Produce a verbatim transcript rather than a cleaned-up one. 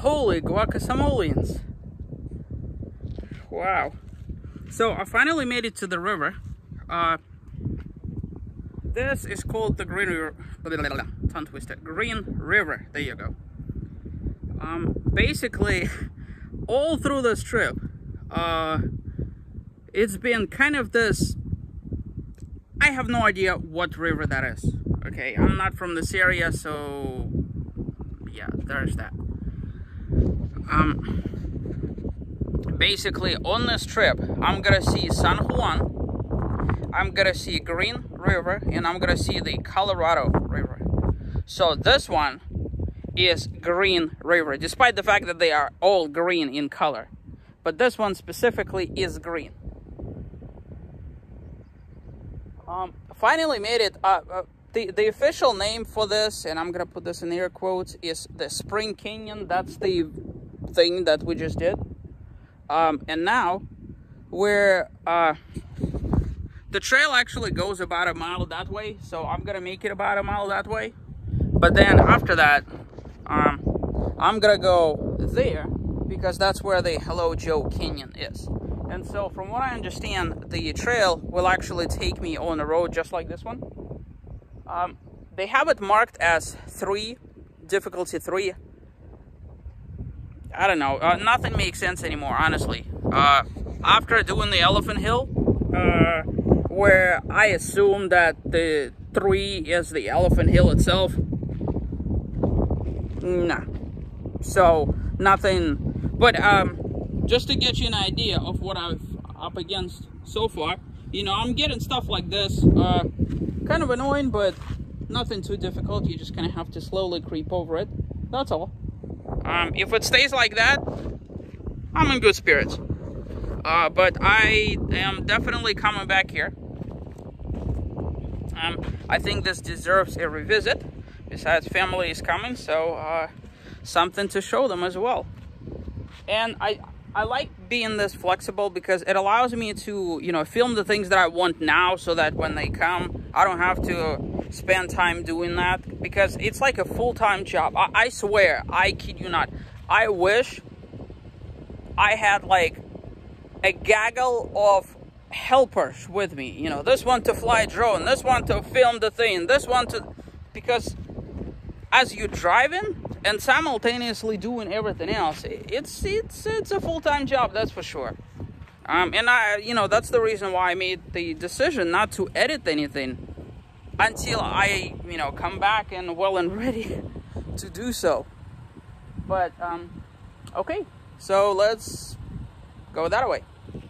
Holy guacasamolians. Wow. So I finally made it to the river. Uh, this is called the Green River. Tongue twisted. Green River. There you go. Um, basically, all through this trip, uh, it's been kind of this. I have no idea what river that is. Okay, I'm not from this area, so yeah, there's that. Um, basically, on this trip, I'm gonna see San Juan, I'm gonna see Green River, and I'm gonna see the Colorado River. So this one is Green River, despite the fact that they are all green in color. But this one specifically is green. Um, finally made it. Uh, uh, the, the official name for this, and I'm gonna put this in air quotes, is the Spring Canyon. That's the thing that we just did. Um, and now we're, uh, the trail actually goes about a mile that way, so I'm gonna make it about a mile that way. But then after that, um, I'm gonna go there because that's where the Hello Joe Canyon is. And so from what I understand, the trail will actually take me on a road just like this one. Um, they have it marked as three, difficulty three. I don't know, uh, nothing makes sense anymore, honestly. Uh, after doing the Elephant Hill, uh, where I assume that the three is the Elephant Hill itself, nah. So, nothing, but um, just to get you an idea of what I've up against so far, you know, I'm getting stuff like this, uh, kind of annoying, but nothing too difficult. You just kind of have to slowly creep over it, that's all. Um, if it stays like that, I'm in good spirits. Uh, but I am definitely coming back here. Um, I think this deserves a revisit. Besides, family is coming, so uh, something to show them as well. And I, I like being this flexible because it allows me to, you know, film the things that I want now, so that when they come, I don't have to spend time doing that, because it's like a full-time job. I, I swear, I kid you not, I wish I had like a gaggle of helpers with me, you know, this one to fly drone, this one to film the thing, this one to, because as you're driving and simultaneously doing everything else, it's it's it's a full-time job, that's for sure. Um, and I, you know, that's the reason why I made the decision not to edit anything until I, you know, come back and well and ready to do so. But um, okay, so let's go that way.